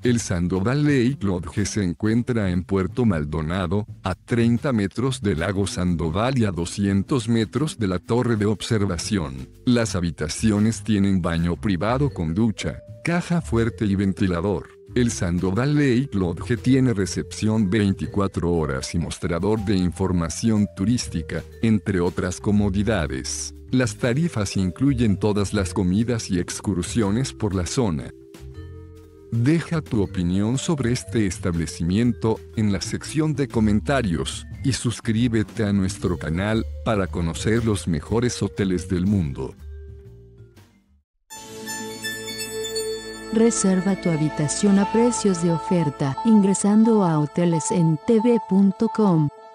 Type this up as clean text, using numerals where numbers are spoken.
El Sandoval Lake Lodge se encuentra en Puerto Maldonado, a 30 metros del lago Sandoval y a 200 metros de la torre de observación. Las habitaciones tienen baño privado con ducha, caja fuerte y ventilador. El Sandoval Lake Lodge tiene recepción 24 horas y mostrador de información turística, entre otras comodidades. Las tarifas incluyen todas las comidas y excursiones por la zona. Deja tu opinión sobre este establecimiento en la sección de comentarios y suscríbete a nuestro canal para conocer los mejores hoteles del mundo. Reserva tu habitación a precios de oferta ingresando a hotelesentv.com.